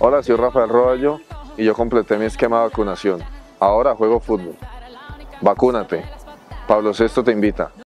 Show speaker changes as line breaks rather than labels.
Hola, soy Rafael Roballo y yo completé mi esquema de vacunación. Ahora juego fútbol. Vacúnate. Pablo VI te invita.